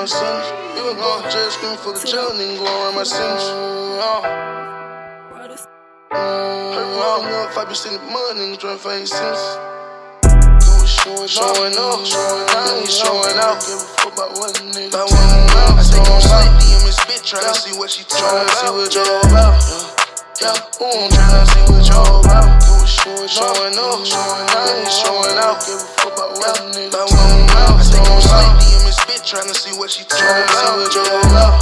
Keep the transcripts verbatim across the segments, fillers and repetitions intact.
my sentence. You been going to jail, screaming for the jail, nigga, go around my sentence. Hurt me all enough, I be sitting in mud, nigga, trying to find your sense. Showing, showing up, showing out, he's showing out. Give a fuck about what a nigga about what I'm out. I think I'm sleepy in this bitch, tryna see what she tryna see what y'all about. Yeah, boom, tryna see what y'all about. Showing, showing up, showing out, he's showing out. Give a fuck about what a nigga about what I'm out. I think I'm sleepy in this bitch, tryna see what she tryna see what y'all about.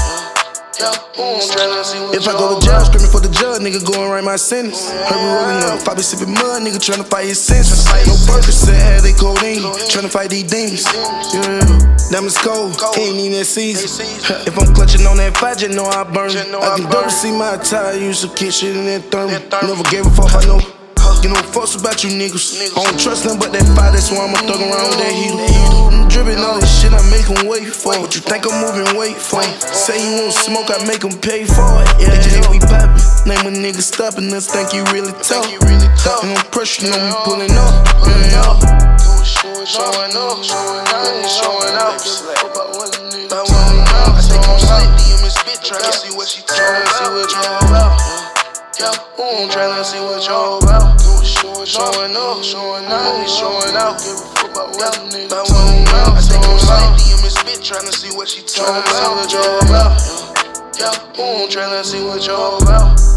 If I go to jail, screaming for the judge, nigga going right my sentence. Heard me rolling up, I be sipping mud, nigga tryna fight his senses. No Percocet, had they codeine, tryna fight these demons. Yeah, diamonds cold, he ain't even that season. If I'm clutching on that fight, just know I burn. I can double see my attire, use some kid shit in that thermal. Never gave a fuck, I know. You know fucks about you niggas. I don't trust them but that fire, that's why I'ma thug around with that heater. I'm dripping all this shit, I make them wait for it. What you think I'm moving weight for? Say you want smoke, I make them pay for it. Yeah, yeah, we poppin'. Name a nigga stopping us, think you really tough. And I'm pressuring on me pulling up. Yeah, showing up, showing out, showing out. About what I'm out. I think I'm sleepy in this bitch, tryna see what she tryna see what y'all about. Yeah, boom, tryna see what y'all about. Showing up, showing out, he's showing out. Give a fuck about what a nigga about what I'm out. I think I'm sleepy in this bitch, tryna see what she tryna see what y'all about. Yeah, boom, tryna see what y'all about.